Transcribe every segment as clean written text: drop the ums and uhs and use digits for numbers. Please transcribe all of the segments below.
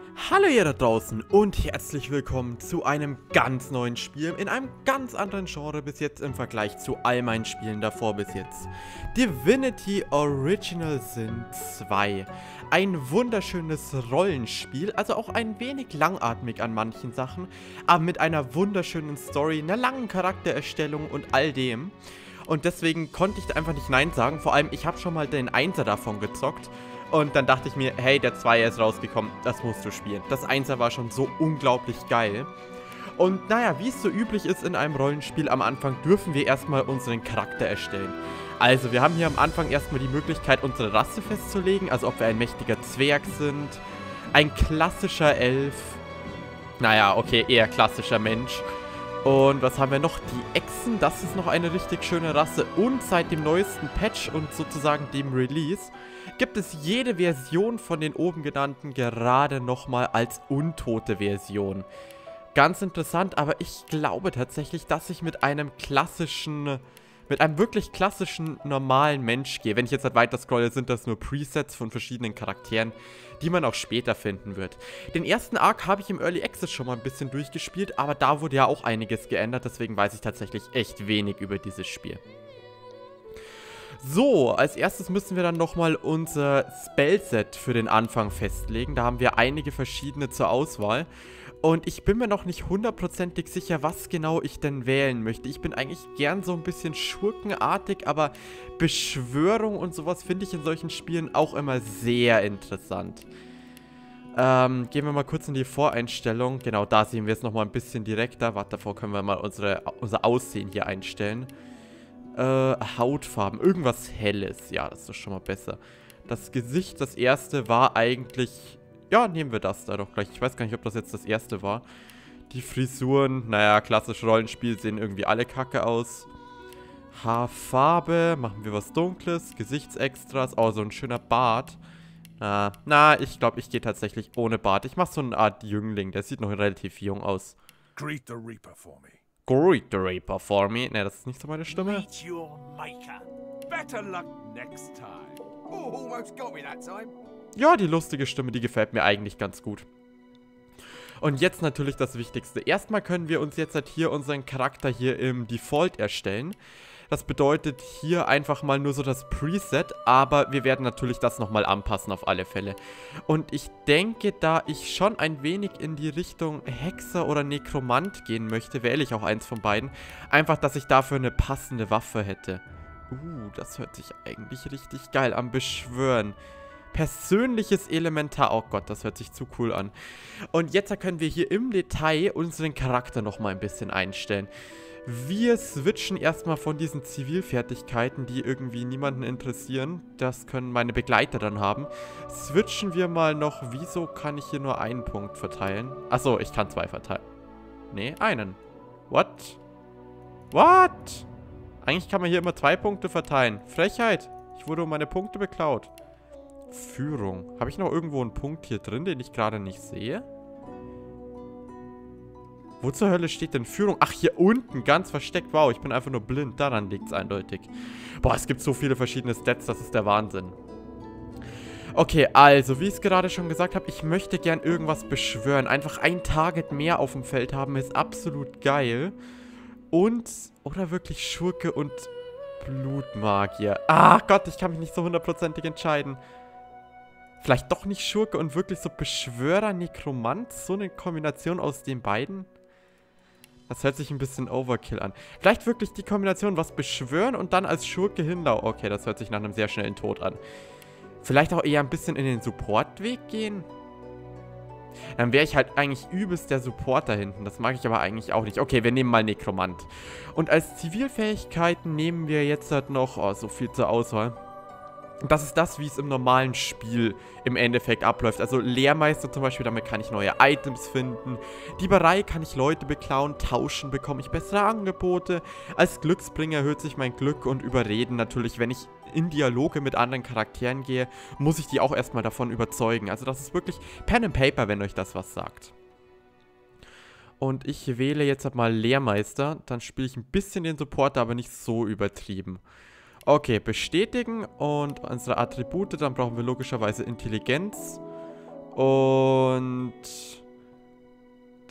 Hallo ihr da draußen und herzlich willkommen zu einem ganz neuen Spiel in einem ganz anderen Genre bis jetzt im Vergleich zu all meinen Spielen davor bis jetzt. Divinity Original Sin 2. Ein wunderschönes Rollenspiel, also auch ein wenig langatmig an manchen Sachen, aber mit einer wunderschönen Story, einer langen Charaktererstellung und all dem. Und deswegen konnte ich da einfach nicht Nein sagen, vor allem ich habe schon mal den 1er davon gezockt. Und dann dachte ich mir, hey, der 2er ist rausgekommen, das musst du spielen. Das 1er war schon so unglaublich geil. Und naja, wie es so üblich ist in einem Rollenspiel, am Anfang dürfen wir erstmal unseren Charakter erstellen. Also wir haben hier am Anfang erstmal die Möglichkeit, unsere Rasse festzulegen, also ob wir ein mächtiger Zwerg sind, ein klassischer Elf, naja, okay, eher klassischer Mensch. Und was haben wir noch? Die Echsen, das ist noch eine richtig schöne Rasse. Und seit dem neuesten Patch und sozusagen dem Release gibt es jede Version von den oben genannten gerade nochmal als untote Version. Ganz interessant, aber ich glaube tatsächlich, dass ich mit einem wirklich klassischen, normalen Mensch gehe. Wenn ich jetzt halt weiter scrolle, sind das nur Presets von verschiedenen Charakteren, die man auch später finden wird. Den ersten Arc habe ich im Early Access schon mal ein bisschen durchgespielt, aber da wurde ja auch einiges geändert, deswegen weiß ich tatsächlich echt wenig über dieses Spiel. So, als erstes müssen wir dann nochmal unser Spellset für den Anfang festlegen. Da haben wir einige verschiedene zur Auswahl. Und ich bin mir noch nicht hundertprozentig sicher, was genau ich denn wählen möchte. Ich bin eigentlich gern so ein bisschen schurkenartig, aber Beschwörung und sowas finde ich in solchen Spielen auch immer sehr interessant. Gehen wir mal kurz in die Voreinstellung. Genau, da sehen wir es nochmal ein bisschen direkter. Warte, davor können wir mal unser Aussehen hier einstellen. Hautfarben, irgendwas Helles. Ja, das ist schon mal besser. Das Gesicht, das erste war eigentlich... Ja, nehmen wir das da doch gleich. Ich weiß gar nicht, ob das jetzt das erste war. Die Frisuren, naja, klassisch Rollenspiel, sehen irgendwie alle kacke aus. Haarfarbe, machen wir was Dunkles. Gesichtsextras, oh, so ein schöner Bart. Ich glaube, ich gehe tatsächlich ohne Bart. Ich mache so eine Art Jüngling, der sieht noch relativ jung aus. Greet the Reaper for me. Greet the Reaper for me. Ne, das ist nicht so meine Stimme. Meet your maker. Better luck next time. Oh, almost got me that time. Ja, die lustige Stimme, die gefällt mir eigentlich ganz gut. Und jetzt natürlich das Wichtigste. Erstmal können wir uns jetzt halt hier unseren Charakter hier im Default erstellen. Das bedeutet hier einfach mal nur so das Preset, aber wir werden natürlich das nochmal anpassen auf alle Fälle. Und ich denke, da ich schon ein wenig in die Richtung Hexer oder Nekromant gehen möchte, wähle ich auch eins von beiden. Einfach, dass ich dafür eine passende Waffe hätte. Das hört sich eigentlich richtig geil an. Beschwören. Persönliches Elementar. Oh Gott, das hört sich zu cool an. Und jetzt können wir hier im Detail unseren Charakter nochmal ein bisschen einstellen. Wir switchen erstmal von diesen Zivilfertigkeiten, die irgendwie niemanden interessieren. Das können meine Begleiter dann haben. Switchen wir mal noch. Wieso kann ich hier nur einen Punkt verteilen? Achso, ich kann 2 verteilen. Nee, einen. What? What? Eigentlich kann man hier immer 2 Punkte verteilen. Frechheit. Ich wurde um meine Punkte beklaut. Führung. Habe ich noch irgendwo einen Punkt hier drin, den ich gerade nicht sehe? Wo zur Hölle steht denn Führung? Ach, hier unten, ganz versteckt. Wow, ich bin einfach nur blind. Daran liegt es eindeutig. Boah, es gibt so viele verschiedene Stats, das ist der Wahnsinn. Okay, also, wie ich es gerade schon gesagt habe, ich möchte gern irgendwas beschwören. Einfach ein Target mehr auf dem Feld haben, ist absolut geil. Und, oder wirklich Schurke und Blutmagier. Ach Gott, ich kann mich nicht so hundertprozentig entscheiden. Vielleicht doch nicht Schurke und wirklich so Beschwörer, Nekromant? So eine Kombination aus den beiden? Das hört sich ein bisschen Overkill an. Vielleicht wirklich die Kombination, was beschwören und dann als Schurke hinlau. Okay, das hört sich nach einem sehr schnellen Tod an. Vielleicht auch eher ein bisschen in den Supportweg gehen? Dann wäre ich halt eigentlich übelst der Supporter hinten. Das mag ich aber eigentlich auch nicht. Okay, wir nehmen mal Nekromant. Und als Zivilfähigkeiten nehmen wir jetzt halt noch... Oh, so viel zur Auswahl. Das ist das, wie es im normalen Spiel im Endeffekt abläuft. Also Lehrmeister zum Beispiel, damit kann ich neue Items finden. Dieberei kann ich Leute beklauen, tauschen bekomme ich bessere Angebote. Als Glücksbringer erhöht sich mein Glück und Überreden natürlich, wenn ich in Dialoge mit anderen Charakteren gehe, muss ich die auch erstmal davon überzeugen. Also das ist wirklich Pen and Paper, wenn euch das was sagt. Und ich wähle jetzt halt mal Lehrmeister. Dann spiele ich ein bisschen den Supporter, aber nicht so übertrieben. Okay, bestätigen und unsere Attribute, dann brauchen wir logischerweise Intelligenz und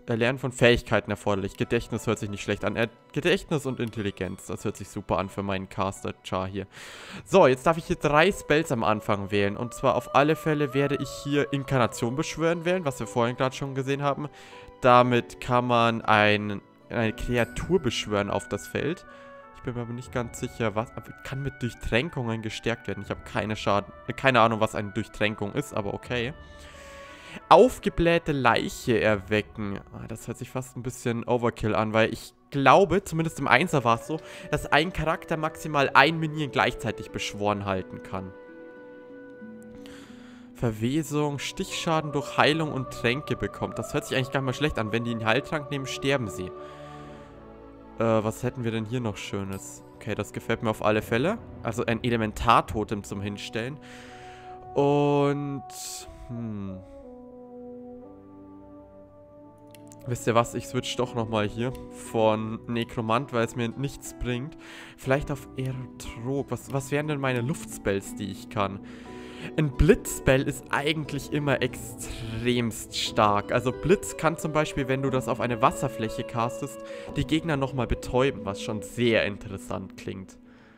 Erlernen von Fähigkeiten erforderlich. Gedächtnis hört sich nicht schlecht an. Gedächtnis und Intelligenz. Das hört sich super an für meinen Caster-Char hier. So, jetzt darf ich hier 3 Spells am Anfang wählen. Und zwar auf alle Fälle werde ich hier Inkarnation beschwören wählen, was wir vorhin gerade schon gesehen haben. Damit kann man eine Kreatur beschwören auf das Feld. Ich bin mir aber nicht ganz sicher, was... Kann mit Durchtränkungen gestärkt werden. Ich habe keine Ahnung, was eine Durchtränkung ist, aber okay. Aufgeblähte Leiche erwecken. Das hört sich fast ein bisschen Overkill an, weil ich glaube, zumindest im 1er war es so, dass ein Charakter maximal ein Minion gleichzeitig beschworen halten kann. Verwesung, Stichschaden durch Heilung und Tränke bekommt. Das hört sich eigentlich gar nicht mal schlecht an. Wenn die einen Heiltrank nehmen, sterben sie. Was hätten wir denn hier noch Schönes? Okay, das gefällt mir auf alle Fälle. Also ein Elementartotem zum Hinstellen. Und... Wisst ihr was? Ich switch doch nochmal hier von Nekromant, weil es mir nichts bringt. Vielleicht auf Aerotrog. Was wären denn meine Luftspells, die ich kann? Ein Blitzspell ist eigentlich immer extremst stark. Also Blitz kann zum Beispiel, wenn du das auf eine Wasserfläche castest, die Gegner nochmal betäuben, was schon sehr interessant klingt.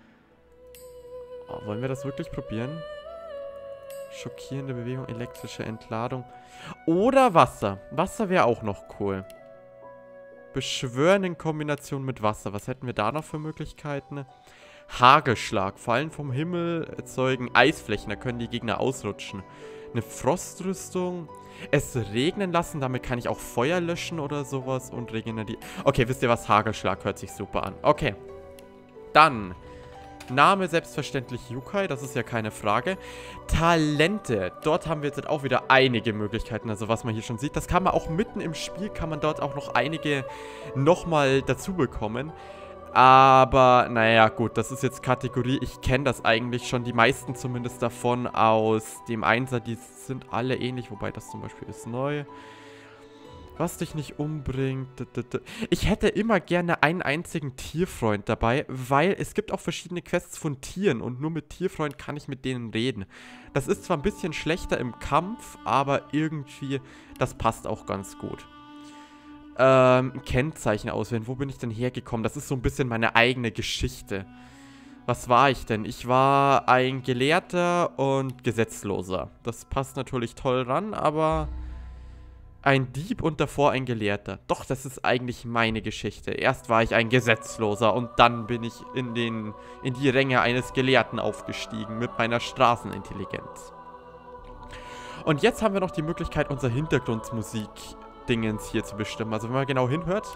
Oh, wollen wir das wirklich probieren? Schockierende Bewegung, elektrische Entladung. Oder Wasser. Wasser wäre auch noch cool. Beschwören in Kombination mit Wasser. Was hätten wir da noch für Möglichkeiten? Hagelschlag. Fallen vom Himmel erzeugen Eisflächen. Da können die Gegner ausrutschen. Eine Frostrüstung. Es regnen lassen. Damit kann ich auch Feuer löschen oder sowas. Und regenerieren. Okay, wisst ihr was? Hagelschlag hört sich super an. Okay. Dann... Name selbstverständlich Yukai, das ist ja keine Frage. Talente, dort haben wir jetzt auch wieder einige Möglichkeiten, also was man hier schon sieht. Das kann man auch mitten im Spiel, kann man dort auch noch einige nochmal dazu bekommen. Aber, naja, gut, das ist jetzt Kategorie, ich kenne das eigentlich schon, die meisten zumindest davon aus dem 1er, die sind alle ähnlich, wobei das zum Beispiel ist neu. Was dich nicht umbringt. Ich hätte immer gerne einen einzigen Tierfreund dabei, weil es gibt auch verschiedene Quests von Tieren und nur mit Tierfreund kann ich mit denen reden. Das ist zwar ein bisschen schlechter im Kampf, aber irgendwie, das passt auch ganz gut. Kennzeichen auswählen. Wo bin ich denn hergekommen? Das ist so ein bisschen meine eigene Geschichte. Was war ich denn? Ich war ein Gelehrter und Gesetzloser. Das passt natürlich toll ran, aber... Ein Dieb und davor ein Gelehrter. Doch, das ist eigentlich meine Geschichte. Erst war ich ein Gesetzloser und dann bin ich in die Ränge eines Gelehrten aufgestiegen mit meiner Straßenintelligenz. Und jetzt haben wir noch die Möglichkeit, unser Hintergrundmusik-Dingens hier zu bestimmen. Also wenn man genau hinhört,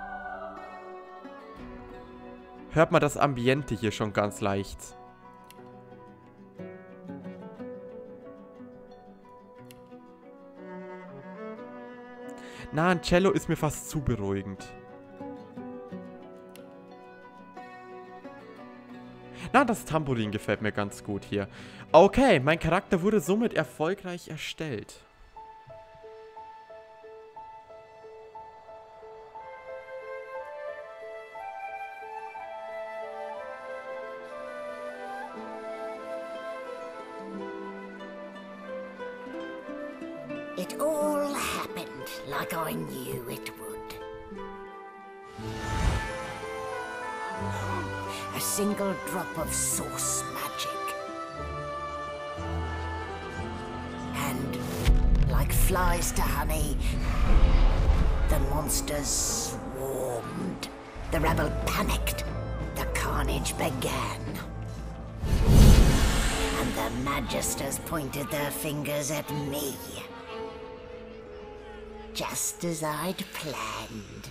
hört man das Ambiente hier schon ganz leicht. Na, ein Cello ist mir fast zu beruhigend. Na, das Tambourin gefällt mir ganz gut hier. Okay, mein Charakter wurde somit erfolgreich erstellt. It all happened like I knew it would. A single drop of source magic. And like flies to honey, the monsters swarmed. The rebel panicked. The carnage began. And the magisters pointed their fingers at me. Just as I'd planned.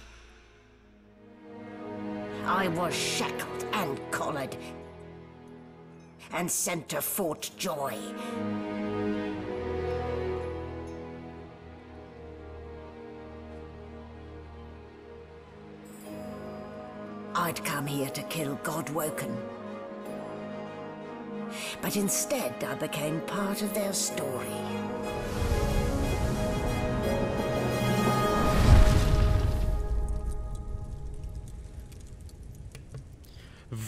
I was shackled and collared and sent to Fort Joy. I'd come here to kill Godwoken. But instead I became part of their story.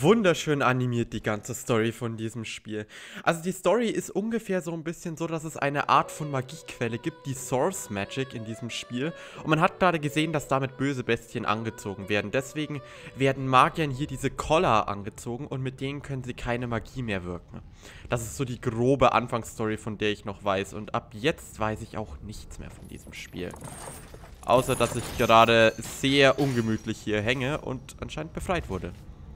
wunderschön animiert, die ganze Story von diesem Spiel. Also die Story ist ungefähr so ein bisschen so, dass es eine Art von Magiequelle gibt, die Source Magic in diesem Spiel. Und man hat gerade gesehen, dass damit böse Bestien angezogen werden. Deswegen werden Magiern hier diese Collar angezogen und mit denen können sie keine Magie mehr wirken. Das ist so die grobe Anfangsstory, von der ich noch weiß. Und ab jetzt weiß ich auch nichts mehr von diesem Spiel. Außer, dass ich gerade sehr ungemütlich hier hänge und anscheinend befreit wurde.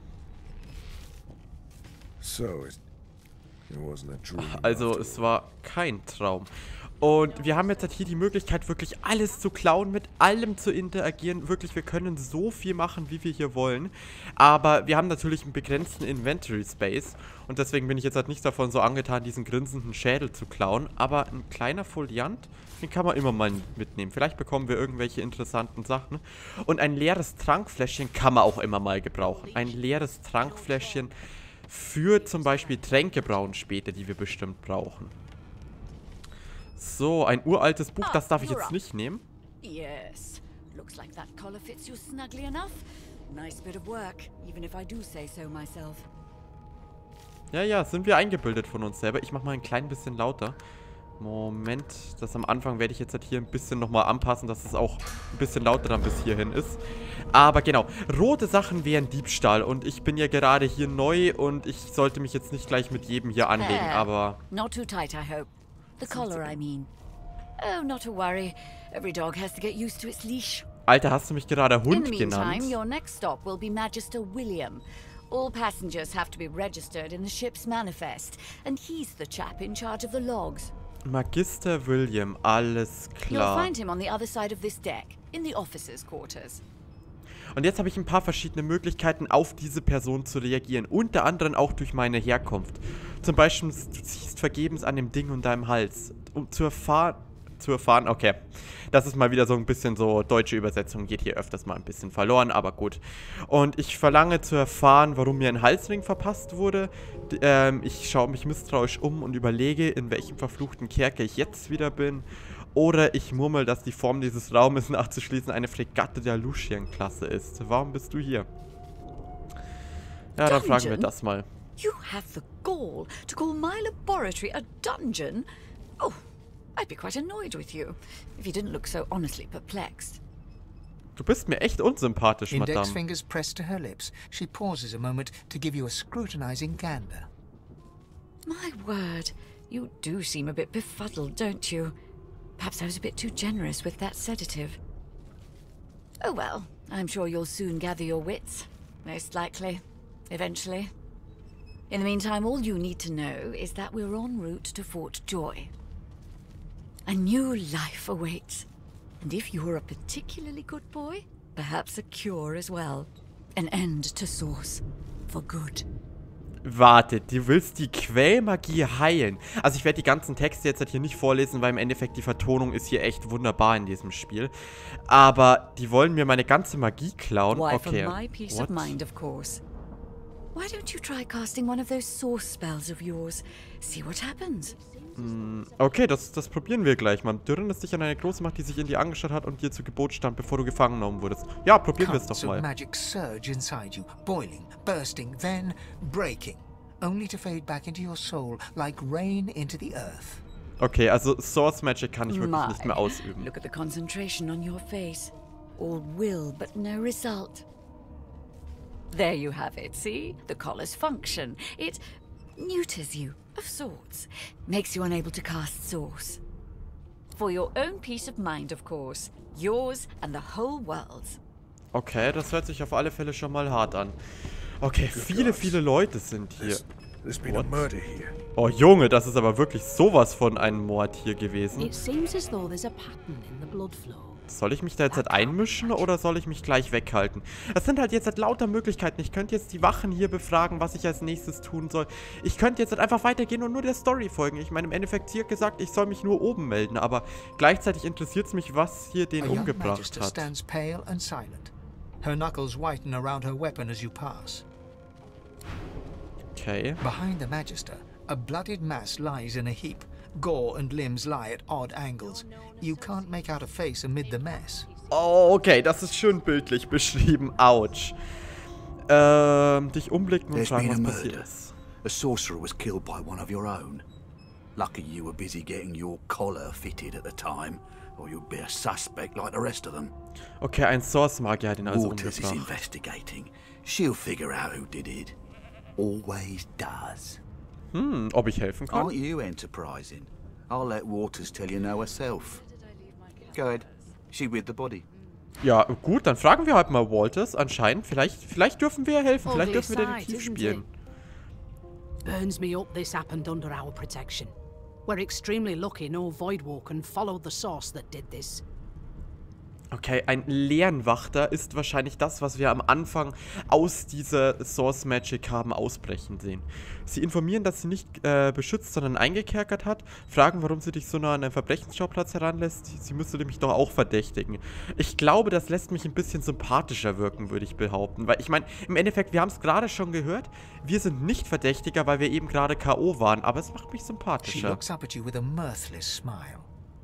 Also, es war kein Traum. Und wir haben jetzt halt hier die Möglichkeit, wirklich alles zu klauen, mit allem zu interagieren. Wirklich, wir können so viel machen, wie wir hier wollen. Aber wir haben natürlich einen begrenzten Inventory Space. Und deswegen bin ich jetzt halt nicht davon so angetan, diesen grinsenden Schädel zu klauen. Aber ein kleiner Foliant, den kann man immer mal mitnehmen. Vielleicht bekommen wir irgendwelche interessanten Sachen. Und ein leeres Trankfläschchen kann man auch immer mal gebrauchen. Ein leeres Trankfläschchen für zum Beispiel Tränke brauen später, die wir bestimmt brauchen. So, ein uraltes Buch, das darf ich jetzt nicht nehmen. Yes. Looks like that collar fits you snugly enough. Nice bit of work, even if I do say so myself. Ja, sind wir eingebildet von uns selber. Ich mach mal ein klein bisschen lauter. Moment, das am Anfang werde ich jetzt halt hier ein bisschen nochmal anpassen, dass es auch ein bisschen lauter dann bis hierhin ist. Aber genau, rote Sachen wären Diebstahl und ich bin ja gerade hier neu und ich sollte mich jetzt nicht gleich mit jedem hier anlegen, aber... Not too tight, I hope. The collar, I mean. Oh, not to worry. Every dog has to get used to its leash. Alter, hast du mich gerade Hund In the genannt? meantime, your next stop will be Magister William. All passengers have to be registered in the ship's manifest, and he's the chap in charge of the logs. Magister William, alles You'll klar. find him on the other side of this deck, in the officers' quarters. Und jetzt habe ich ein paar verschiedene Möglichkeiten, auf diese Person zu reagieren. Unter anderem auch durch meine Herkunft. Zum Beispiel, du ziehst vergebens an dem Ding um deinem Hals. Um zu erfahren, okay. Das ist mal wieder so ein bisschen so, deutsche Übersetzung geht hier öfters mal ein bisschen verloren, aber gut. Und ich verlange zu erfahren, warum mir ein Halsring verpasst wurde. Ich schaue mich misstrauisch um und überlege, in welchem verfluchten Kerker ich jetzt wieder bin. Oder ich murmel, dass die Form dieses Raumes nachzuschließen eine Fregatte der Lucian-Klasse ist. Warum bist du hier? Ja, dann fragen wir das mal. You have the gall to call my laboratory a dungeon? Oh, I'd be quite annoyed with you, if you didn't look so honestly perplexed. Du bist mir echt unsympathisch, Index Madame. fingers pressed to her lips, she pauses a moment to give you a scrutinizing gander. My word, you do seem a bit befuddled, don't you? Perhaps I was a bit too generous with that sedative. Oh well, I'm sure you'll soon gather your wits. Most likely. Eventually. In the meantime, all you need to know is that we're en route to Fort Joy. A new life awaits. And if you're a particularly good boy, perhaps a cure as well. An end to Source. For good. Warte, du willst die Quellmagie heilen. Also ich werde die ganzen Texte jetzt halt hier nicht vorlesen, weil im Endeffekt die Vertonung ist hier echt wunderbar in diesem Spiel. Aber die wollen mir meine ganze Magie klauen. Why, Okay. for my peace of mind, of course. Why don't you try casting one of those source spells of yours? See what happens. Okay, das probieren wir gleich mal. Du erinnerst dich an eine große Macht, die sich in dir angeschaut hat und dir zu Gebot stand, bevor du gefangen genommen wurdest. Ja, probieren wir es doch Currents of mal. magic surge inside you, boiling, bursting, then breaking, only to fade back into your soul like rain into the earth. Okay, also Source Magic kann ich wirklich nicht mehr ausüben. Look at the concentration on your face. All will, but no result. There you have it, see? The collar's function. It neuters you, of sorts. Makes you unable to cast Source. For your own peace of mind, of course. Yours and the whole world's. Okay, das hört sich auf alle Fälle schon mal hart an. Okay, viele Leute sind hier. There's been a murder here. Oh Junge, das ist aber wirklich sowas von einem Mord hier gewesen. It seems as though there's a pattern in the blood flow. Soll ich mich da jetzt halt einmischen oder soll ich mich gleich weghalten? Das sind halt jetzt halt lauter Möglichkeiten. Ich könnte jetzt die Wachen hier befragen, was ich als nächstes tun soll. Ich könnte jetzt halt einfach weitergehen und nur der Story folgen. Ich meine, im Endeffekt hier gesagt, ich soll mich nur oben melden. Aber gleichzeitig interessiert es mich, was hier den A young umgebracht magister hat. stands pale and silent. Her knuckles whiten around her weapon as you pass. Okay. Behind the magister, a bloodied mass lies in a heap. Gore and limbs lie at odd angles. You can't make out a face amid the mess. Oh, okay, das ist schön bildlich beschrieben. Autsch. Dich umblicken und fragen, was passiert ist. A sorcerer was killed by one of your own. Lucky you were busy getting your collar fitted at the time, or you'd be a suspect like the rest of them. Okay, ein Source-Magier hat ihn also Waters is umgebracht. investigating. She'll figure out who did it. Always does. Ob ich helfen kann? Aren't you enterprising? I'll let Waters tell you now herself. Go ahead. She with the body. Ja, gut, dann fragen wir halt mal Walters. Anscheinend, vielleicht dürfen wir ja helfen. Vielleicht dürfen wir Detektiv spielen. Burns me up this happened under our protection. We're extremely lucky no Voidwalker followed the source that did this. Okay, ein Leernwachter ist wahrscheinlich das, was wir am Anfang aus dieser Source Magic haben ausbrechen sehen. Sie informieren, dass sie nicht beschützt, sondern eingekerkert hat. Fragen, warum sie dich so nah an einen Verbrechensschauplatz heranlässt. Sie müsste mich doch auch verdächtigen. Ich glaube, das lässt mich ein bisschen sympathischer wirken, würde ich behaupten. Weil ich meine, im Endeffekt, wir haben es gerade schon gehört, wir sind nicht Verdächtiger, weil wir eben gerade K.O. waren. Aber es macht mich She sympathischer. looks up at you with a mirthless smile.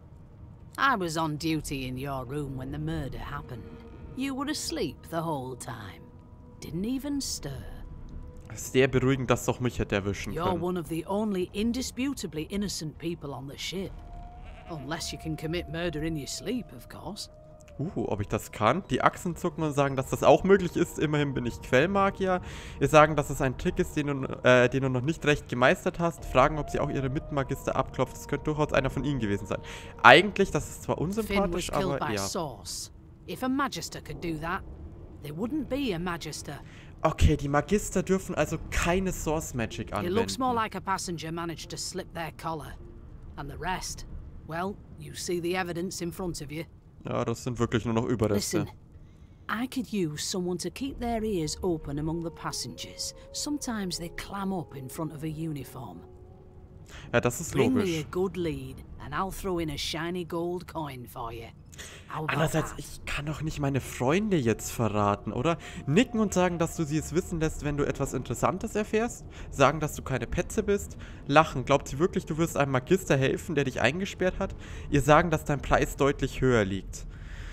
I was on duty in your room when the murder happened. You were asleep the whole time. Didn't even stir. Sehr beruhigend, dass doch mich hätte erwischen You're können. one of the only indisputably innocent people on the ship. Unless you can commit murder in your sleep, of course. Ob ich das kann? Die Achsen zucken und sagen, dass das auch möglich ist. Immerhin bin ich Quellmagier. Wir sagen, dass es ein Trick ist, den du noch nicht recht gemeistert hast. Fragen, ob sie auch ihre Mittenmagister abklopft. Das könnte durchaus einer von ihnen gewesen sein. Eigentlich, das ist zwar Finn was unsympathisch, killed aber by ja. Source. If a Magister could do that, there wouldn't be a Magister. Okay, die Magister dürfen also keine Source Magic It looks more anwenden. like a passenger managed to slip their collar. And the rest, well, you see the evidence in front of you. Ja, das sind wirklich nur noch Überreste. Listen, I could use someone to keep their ears open among the passengers. Sometimes they clam up in front of a uniform. Ja, das ist Bring me a logisch. good lead, and I'll throw in a shiny gold coin for you. How about Andererseits, that? ich kann doch nicht meine Freunde jetzt verraten, oder? Nicken und sagen, dass du sie es wissen lässt, wenn du etwas Interessantes erfährst? Sagen, dass du keine Petze bist? Lachen. Glaubt sie wirklich, du wirst einem Magister helfen, der dich eingesperrt hat? Ihr sagen, dass dein Preis deutlich höher liegt.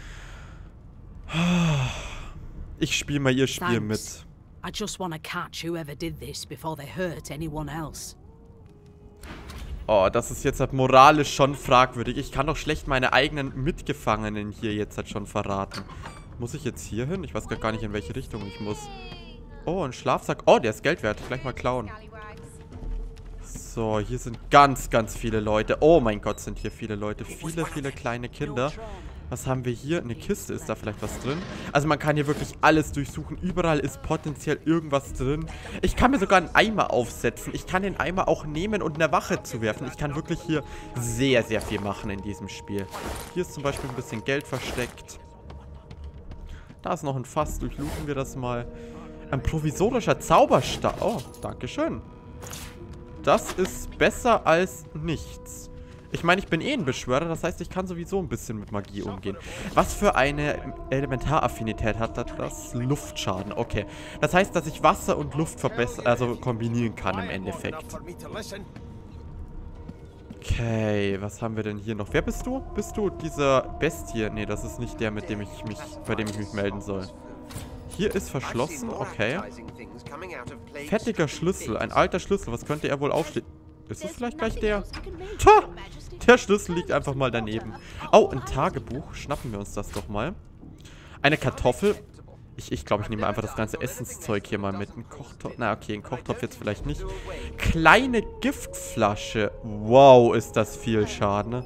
Ich spiele mal ihr Spiel mit. Thanks. I just want to catch whoever did this before they hurt anyone else. Oh, das ist jetzt halt moralisch schon fragwürdig. Ich kann doch schlecht meine eigenen Mitgefangenen hier jetzt halt schon verraten. Muss ich jetzt hier hin? Ich weiß gar nicht, in welche Richtung ich muss. Oh, ein Schlafsack. Oh, der ist Geld wert. Gleich mal klauen. So, hier sind ganz, ganz viele Leute. Oh mein Gott, sind hier viele Leute. Viele, viele kleine Kinder. Was haben wir hier? Eine Kiste. Ist da vielleicht was drin? Also man kann hier wirklich alles durchsuchen. Überall ist potenziell irgendwas drin. Ich kann mir sogar einen Eimer aufsetzen. Ich kann den Eimer auch nehmen und eine Wache zuwerfen. Ich kann wirklich hier sehr, sehr viel machen in diesem Spiel. Hier ist zum Beispiel ein bisschen Geld versteckt. Da ist noch ein Fass. Durchluchen wir das mal. Ein provisorischer Zauberstab. Oh, dankeschön. Das ist besser als nichts. Ich meine, ich bin eh ein Beschwörer, das heißt, ich kann sowieso ein bisschen mit Magie umgehen. Was für eine Elementaraffinität hat das? Luftschaden, okay. Das heißt, dass ich Wasser und Luft kombinieren kann im Endeffekt. Okay, was haben wir denn hier noch? Wer bist du? Bist du dieser Bestie? Nee, das ist nicht der, bei dem ich mich melden soll. Hier ist verschlossen, okay. Fettiger Schlüssel, ein alter Schlüssel. Was könnte er wohl aufstehen? Ist das vielleicht gleich der? Tja, der Schlüssel liegt einfach mal daneben. Oh, ein Tagebuch. Schnappen wir uns das doch mal. Eine Kartoffel. Ich glaube, ich nehme einfach das ganze Essenszeug hier mal mit. Ein Kochtopf. Na, okay, ein Kochtopf jetzt vielleicht nicht. Kleine Giftflasche. Wow, ist das viel Schaden.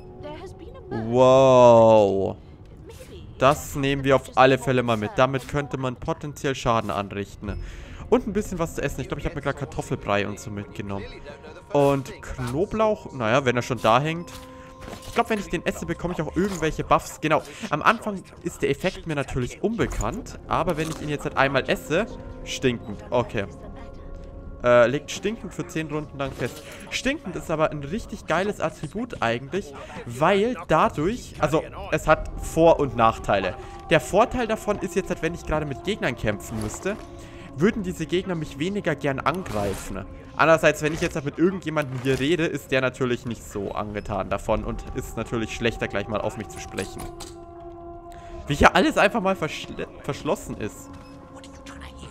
Wow. Das nehmen wir auf alle Fälle mal mit. Damit könnte man potenziell Schaden anrichten. Und ein bisschen was zu essen. Ich glaube, ich habe mir gerade Kartoffelbrei und so mitgenommen. Und Knoblauch, naja, wenn er schon da hängt. Ich glaube, wenn ich den esse, bekomme ich auch irgendwelche Buffs. Genau, am Anfang ist der Effekt mir natürlich unbekannt. Aber wenn ich ihn jetzt halt einmal esse, stinkend. Okay. Legt stinkend für 10 Runden lang fest. Stinkend ist aber ein richtig geiles Attribut eigentlich, weil dadurch, also es hat Vor- und Nachteile. Der Vorteil davon ist jetzt halt, wenn ich gerade mit Gegnern kämpfen müsste, würden diese Gegner mich weniger gern angreifen. Andererseits, wenn ich jetzt halt mit irgendjemandem hier rede, ist der natürlich nicht so angetan davon und ist natürlich schlechter, gleich mal auf mich zu sprechen. Wie hier alles einfach mal verschlossen ist. What are you trying to hear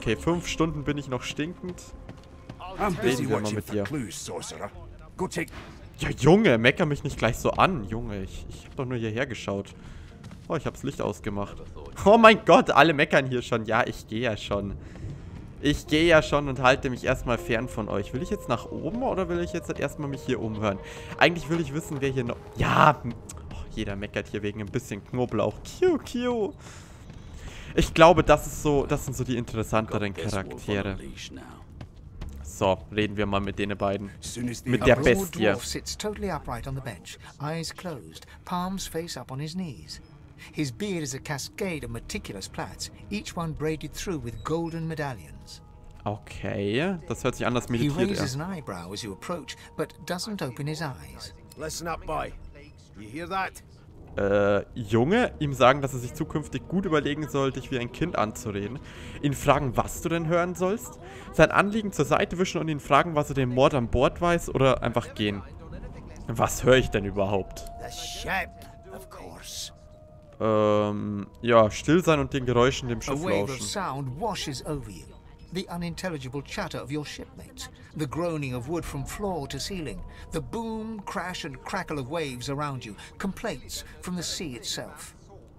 Okay, 5 Stunden bin ich noch stinkend. I'm busy Reden wir mal watching mit for dir. clues, sorcerer. Go take... Ja, Junge, mecker mich nicht gleich so an. Junge, ich hab doch nur hierher geschaut. Oh, ich hab's Licht ausgemacht. Oh mein Gott, alle meckern hier schon. Ja, ich gehe ja schon. Ich gehe ja schon und halte mich erstmal fern von euch. Will ich jetzt nach oben oder will ich jetzt erstmal mich hier umhören? Eigentlich will ich wissen, wer hier noch... Ja, oh, jeder meckert hier wegen ein bisschen Knoblauch. Kiu. Ich glaube, das sind so die interessanteren Charaktere. So, reden wir mal mit denen beiden. Mit der A broad Bestie. dwarf sits totally upright on the bench, eyes closed, palms face up on his knees. His beard is a cascade of meticulous plaits, each one braided through with golden medallions. Okay, das hört sich an, als He meditiert raises er. an eyebrow as you approach, but doesn't open his eyes. Listen up, boy. You hear that? Junge, ihm sagen, dass er sich zukünftig gut überlegen soll, dich wie ein Kind anzureden. Ihn fragen, was du denn hören sollst. Sein Anliegen zur Seite wischen und ihn fragen, was er den Mord an Bord weiß oder einfach gehen. Was höre ich denn überhaupt? The ship, of course. Ja, still sein und den Geräuschen dem A Schiff wave of lauschen. sound washes over you. The unintelligible chatter of your shipmates, the groaning of wood from floor to ceiling, the boom, crash and crackle of waves around you, complaints from the sea itself.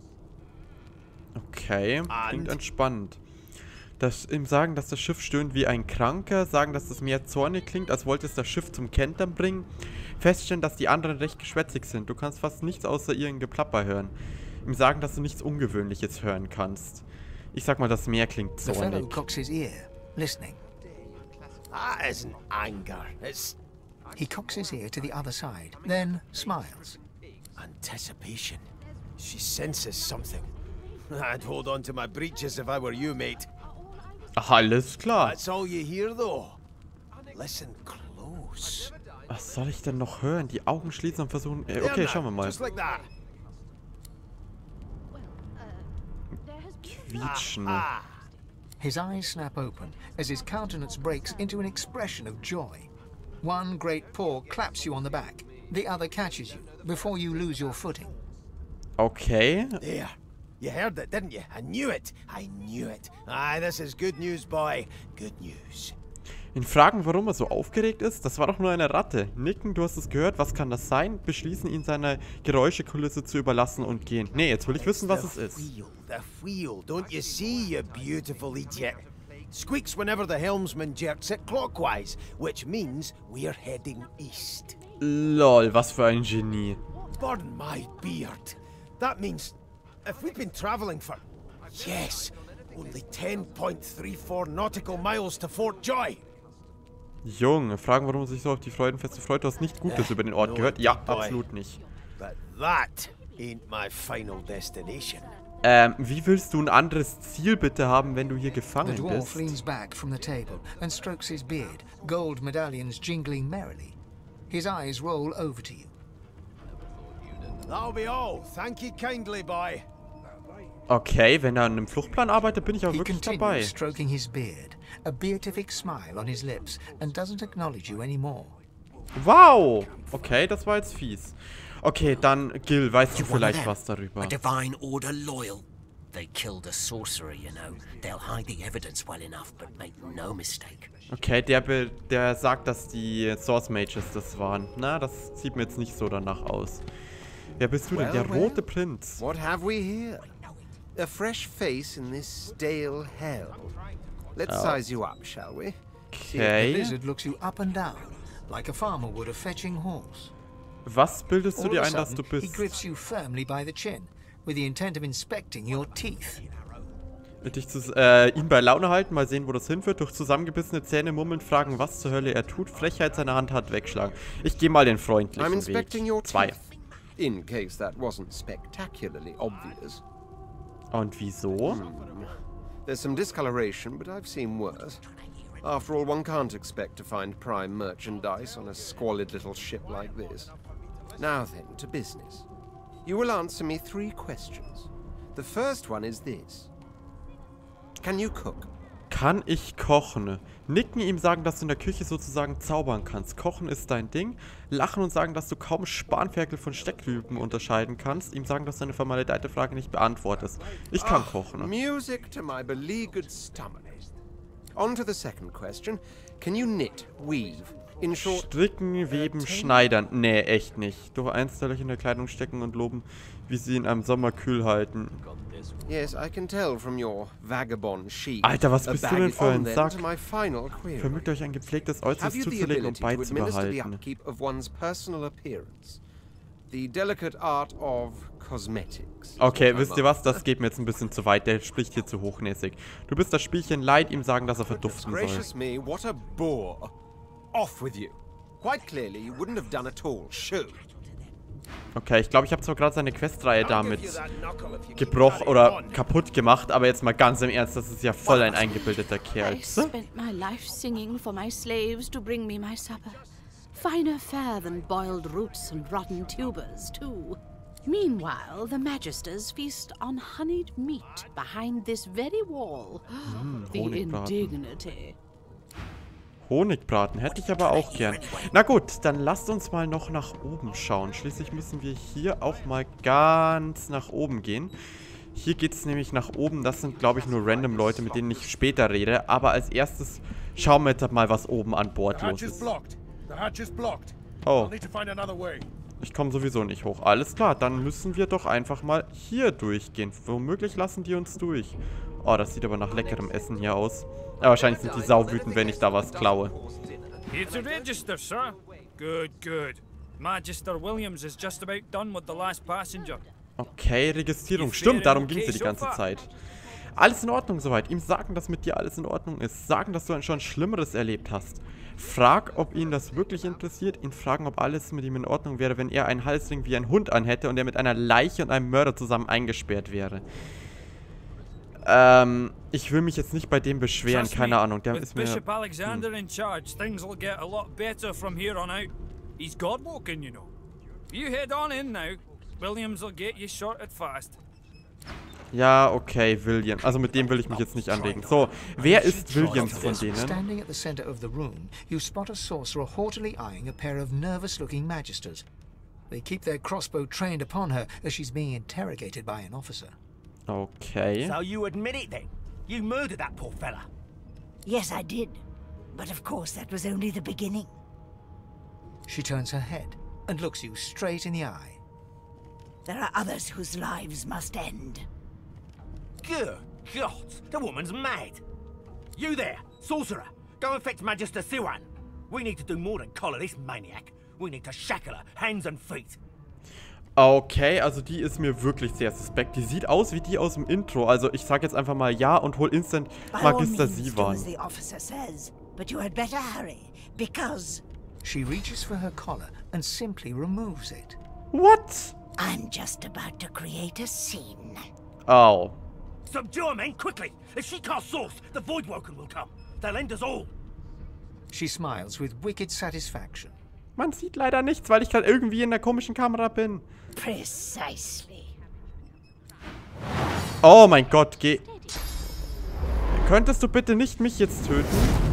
Okay, klingt entspannt. Ihm sagen, dass das Schiff stöhnt wie ein Kranker, sagen, dass das Meer zornig klingt, als wollte es das Schiff zum Kentern bringen, feststellen, dass die anderen recht geschwätzig sind. Du kannst fast nichts außer ihren Geplapper hören. Ihm sagen, dass du nichts Ungewöhnliches hören kannst. Ich sag mal, das Meer klingt The fellow zornig. cocks his ear, listening. That isn't anger. It's He cocks his ear to the other side, then smiles. anticipation. She senses something. I'd hold on to my breeches if I were you, mate. Alles klar. That's all you hear, though. Listen close. Was soll ich denn noch hören? Die Augen schließen und versuchen... Okay, schauen wir mal. Just like that. Quietschen. His eyes snap open as his countenance breaks into an expression of joy. One great paw claps you on the back. The other catches you before you lose your footing. Okay. There. You heard it, didn't you? I knew it. I knew it. Aye, this is good news, boy. Good news. Ihn fragen, warum er so aufgeregt ist? Das war doch nur eine Ratte. Nicken, du hast es gehört. Was kann das sein? Beschließen, ihn seiner Geräuschekulisse zu überlassen und gehen. Nee, jetzt will ich wissen, was es ist. The wheel. Don't you see, you beautiful idiot? Squeaks whenever the helmsman jerks it clockwise, which means we're heading east. Lol, was für ein Genie. Pardon my beard. That means if we've been traveling for, yes, only 10.34 nautical miles to Fort Joy. Junge, fragen, warum er sich so auf die Freudenfeste freut. Du hast nicht Gutes über den Ort gehört? Ja, absolut nicht. But that ain't my final destination. Wie willst du ein anderes Ziel bitte haben, wenn du hier The gefangen dwarf bist? leans back from the table and strokes his beard, gold medallions jingling merrily. His eyes roll over to you. That'll be all. Thank you kindly, boy. Okay, wenn er an einem Fluchtplan arbeitet, bin ich auch He wirklich dabei. continues stroking his beard, a beatific smile on his lips, and doesn't acknowledge you anymore. Wow! Okay, das war jetzt fies. Okay, dann, Gil, weißt du You're one of vielleicht them, was darüber? A divine order loyal. They killed a sorcerer, you know. They'll hide the evidence well enough, but make no mistake. Okay, der sagt, dass die Source Mages das waren. Na, das sieht mir jetzt nicht so danach aus. Wer bist du denn? Der rote Prinz. What have we here? A fresh face in this stale hell. Let's size you up, shall we? The Okay. lizard looks you up and down, like a farmer would a fetching horse. Was bildest du All dir of a ein, dass sudden, du he bist? grips you firmly by the chin, with the intent of inspecting your teeth. Ihn bei Laune halten, mal sehen, wo das hinführt. Durch zusammengebissene Zähne mummeln, fragen, was zur Hölle er tut. Frechheit seine Hand hat, wegschlagen. Ich gehe mal den I'm freundlichen inspecting Weg. your 2. teeth. In case that wasn't spectacularly obvious. Und wieso? There's some discoloration, but I've seen worse. After all, one can't expect to find prime merchandise on a squalid little ship like this. Now then, to business. You will answer me 3 questions. The first one is this. Can you cook? Kann ich kochen? Nicken, ihm sagen, dass du in der Küche sozusagen zaubern kannst. Kochen ist dein Ding. Lachen und sagen, dass du kaum Spanferkel von Steckrüben unterscheiden kannst. Ihm sagen, dass du eine vermaledeite Frage nicht beantwortest. Ich kann kochen. Music to my beleaguered stomach. On to the second question. Can you knit, weave? In short, Stricken, weben, schneidern. Nee, echt nicht. Durch Einstellung in der Kleidung stecken und loben, wie sie ihn am Sommer kühl halten. yes, I can tell from your vagabond chic. Alter, was bist du denn für ein Sack? To my final query. Vermögt euch ein gepflegtes Have Äußeres you the zuzulegen und ability to administer the beizubehalten. upkeep of one's personal appearance? The delicate art of cosmetics. Okay, wisst ihr was? Das geht mir jetzt ein bisschen zu weit. Der spricht hier zu hochnäsig. Du bist das Spielchen leid, ihm sagen, dass er verduften soll. Gracious me, what a bore. Off with you. Quite clearly, you wouldn't have done at all. Shoo. Okay, ich glaube, ich habe zwar gerade seine Questreihe damit gebrochen oder kaputt gemacht, aber jetzt mal ganz im Ernst, das ist ja voll ein eingebildeter Kerl. I spent my life singing for my slaves to bring me my supper. Finer fare than boiled roots and rotten tubers, too. Meanwhile, the Magisters feast on honeyed meat behind this very wall. The Honigbraten. indignity. Honigbraten hätte ich aber auch gern. Na gut, dann lasst uns mal noch nach oben schauen. Schließlich müssen wir hier auch mal ganz nach oben gehen. Hier geht es nämlich nach oben. Das sind, glaube ich, nur random Leute, mit denen ich später rede. Aber als erstes schauen wir jetzt mal, was oben an Bord los ist. Oh. Ich komme sowieso nicht hoch. Alles klar, dann müssen wir doch einfach mal hier durchgehen. Womöglich lassen die uns durch. Oh, das sieht aber nach leckerem Essen hier aus. Ja, wahrscheinlich sind die sauwütend, wenn ich da was klaue. Here to register, sir. Good, good. Magister Williams is just about done with the last passenger. Okay, Registrierung. Stimmt, darum ging es die ganze Zeit. Alles in Ordnung soweit. Ihm sagen, dass mit dir alles in Ordnung ist. Sagen, dass du schon Schlimmeres erlebt hast. Frag, ob ihn das wirklich interessiert. Ihn fragen, ob alles mit ihm in Ordnung wäre, wenn er einen Halsring wie ein Hund anhätte und er mit einer Leiche und einem Mörder zusammen eingesperrt wäre. Ich will mich jetzt nicht bei dem beschweren, keine Ahnung. Der ist mir... Bishop Alexander in charge, things will get a lot better from here on out. He's God-woken, you know. You head on in now. Williams will get you sorted fast. Ja, okay, William. Also mit dem will ich mich jetzt nicht anlegen. So, wer ist Williams von denen? Standing at the center of the room, you spot a sorcerer haughtily eyeing a pair of nervous-looking magisters. They keep their crossbow trained upon her as she's being interrogated by an officer. Okay. So you admit it then? You murdered that poor fella? Yes, I did. But of course, that was only the beginning. She turns her head and looks you straight in the eye. There are others whose lives must end. Good God, the woman's mad. You there, sorcerer, go and fetch Magister Siwan. We need to do more than collar this maniac. We need to shackle her, hands and feet. Okay, also die ist mir wirklich sehr suspekt. Die sieht aus wie die aus dem Intro. Also ich sag jetzt einfach mal ja und hol instant Magister Siwan. She reaches for her collar and simply removes it. What? I'm just about to create a scene. Oh. Subdue her, men, quickly! If she casts source, the Voidwoken will come. They'll end us all. She smiles with wicked satisfaction. Man sieht leider nichts, weil ich gerade irgendwie in der komischen Kamera bin. Precisely. Oh mein Gott, geh. Könntest du bitte nicht mich jetzt töten?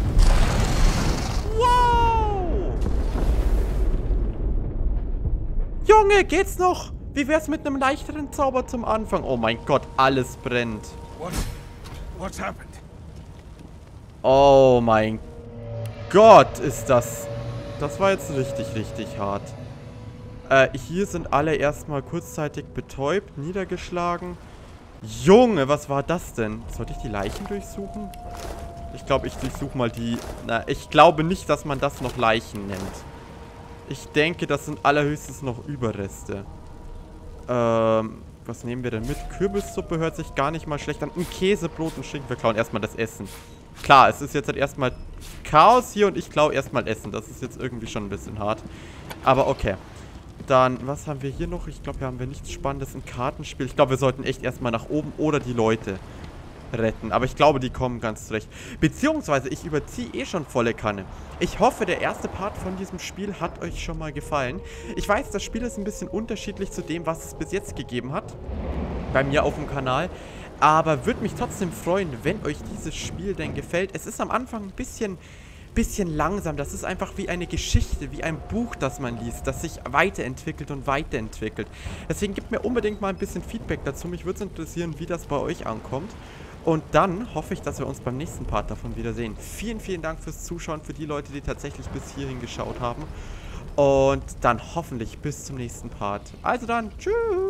Wow! Junge, geht's noch? Wie wär's mit einem leichteren Zauber zum Anfang? Oh mein Gott, alles brennt. What's happened? Oh mein Gott, ist das... Das war jetzt richtig, richtig hart. Hier sind alle erstmal kurzzeitig betäubt, niedergeschlagen. Junge, was war das denn? Sollte ich die Leichen durchsuchen? Ich glaube, ich durchsuche mal die... Na, ich glaube nicht, dass man das noch Leichen nennt. Ich denke, das sind allerhöchstens noch Überreste. Was nehmen wir denn mit? Kürbissuppe hört sich gar nicht mal schlecht an. Ein Käsebrot und Schinken. Wir klauen erstmal das Essen. Klar, es ist jetzt halt erstmal Chaos hier und ich klaue erstmal Essen. Das ist jetzt irgendwie schon ein bisschen hart. Aber okay. Dann, was haben wir hier noch? Ich glaube, hier haben wir nichts Spannendes. Ein Kartenspiel. Ich glaube, wir sollten echt erstmal nach oben oder die Leute retten. Aber ich glaube, die kommen ganz zurecht. Beziehungsweise, ich überziehe eh schon volle Kanne. Ich hoffe, der erste Part von diesem Spiel hat euch schon mal gefallen. Ich weiß, das Spiel ist ein bisschen unterschiedlich zu dem, was es bis jetzt gegeben hat. Bei mir auf dem Kanal. Aber würde mich trotzdem freuen, wenn euch dieses Spiel denn gefällt. Es ist am Anfang ein bisschen langsam. Das ist einfach wie eine Geschichte, wie ein Buch, das man liest, das sich weiterentwickelt und weiterentwickelt. Deswegen gebt mir unbedingt mal ein bisschen Feedback dazu. Mich würde es interessieren, wie das bei euch ankommt. Und dann hoffe ich, dass wir uns beim nächsten Part davon wiedersehen. Vielen, vielen Dank fürs Zuschauen, für die Leute, die tatsächlich bis hierhin geschaut haben. Und dann hoffentlich bis zum nächsten Part. Also dann, tschüss!